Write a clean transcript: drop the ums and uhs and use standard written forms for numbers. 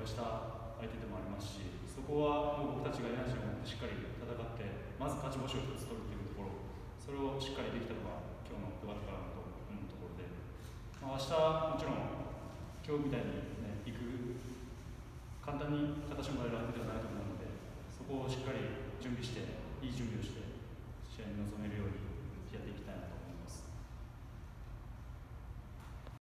をした相手でもありますし、そこは僕たちがエナジーを持ってしっかり戦って、まず勝ち星を1つ取るというところ、それをしっかりできたのが今日のよかったかなと思うところで、明日もちろん今日みたいに、ね、簡単に勝たせてもらえる相手ではないと思うので、そこをしっかり